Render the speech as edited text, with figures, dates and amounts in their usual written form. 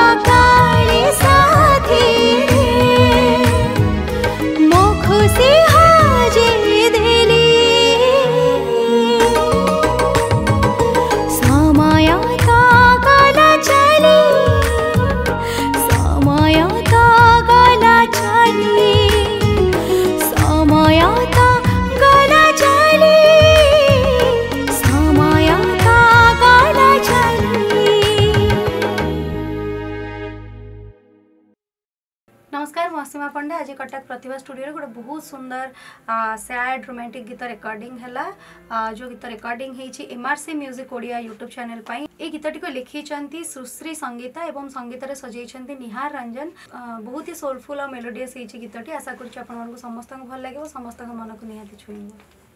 काली साथी मो खुशी हाजे देली समय तो गला चली समय तो गला चली समय तो गला चली समय तो गला चली। नमस्कार मसीमा पंडा आज कटक प्रतिभा स्टूडियो गोटे बहुत सुंदर सैड रोमांटिक गीत रिकॉर्डिंग है जो गीत रिकॉर्डिंग है MRC music Odia YouTube channel पर ये गीतटी को लिखी सुश्री संगीता एवं संगीत सजाई निहार रंजन बहुत ही सोलफुल और मेलोडियस गीतटी आशा करुँ समस्त भल लगे समस्त मन को निहाती छुईब।